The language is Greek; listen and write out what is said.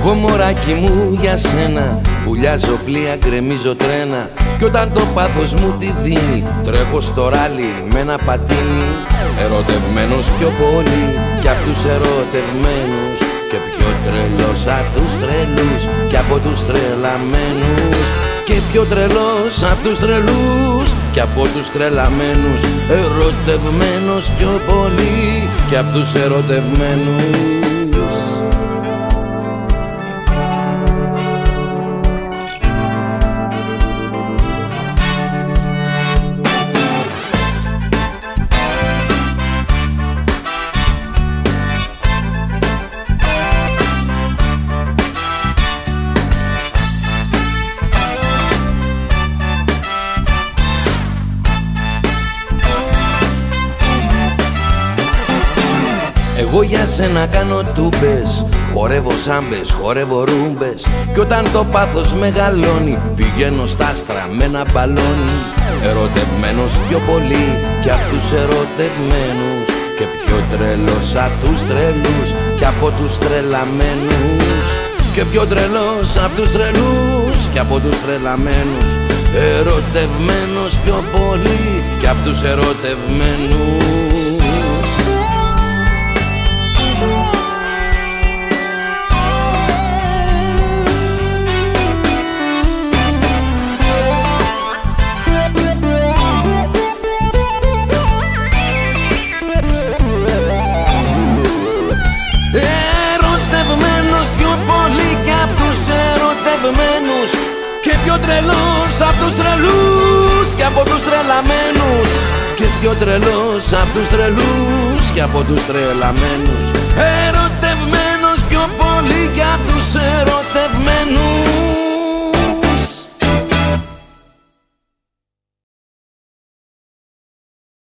Εγώ μωράκι μου για σένα βουλιάζω πλοία, γκρεμίζω τρένα. Κι όταν το πάθος μου τη δίνει τρέχω στο ράλι με ένα πατίνι. Ερωτευμένος πιο πολύ κι απ' τους ερωτευμένους, και πιο τρελός απ' τους τρελούς κι από τους τρελαμένους. Και πιο τρελός απ' τους τρελούς κι από τους τρελαμένους. Ερωτευμένος πιο πολύ κι απ' τους ερωτευμένους. Εγώ για σένα κάνω τούμπες, χορεύω σάμπες, χορεύω ρούμπες. Κι όταν το πάθος μεγαλώνει πηγαίνω στα άστρα με ένα μπαλόνι. Ερωτευμένος πιο πολύ κι απ' τους ερωτευμένους, και πιο τρελός απ' τους τρελούς κι από τους τρελαμένους. Και πιο τρελός απ' τους τρελούς κι από τους τρελαμένους. Ερωτευμένος πιο πολύ κι απ' τους ερωτευμένους. Ερωτευμένος πιο πολύ κι απ' τους ερωτευμένους, και πιο τρελός απ' τους τρελούς κι από τους τρελαμένους. Και πιο τρελός απ' τους τρελούς κι από τους τρελαμένους. Ερωτευμένος πιο πολύ κι απ' τους ερωτευμένους.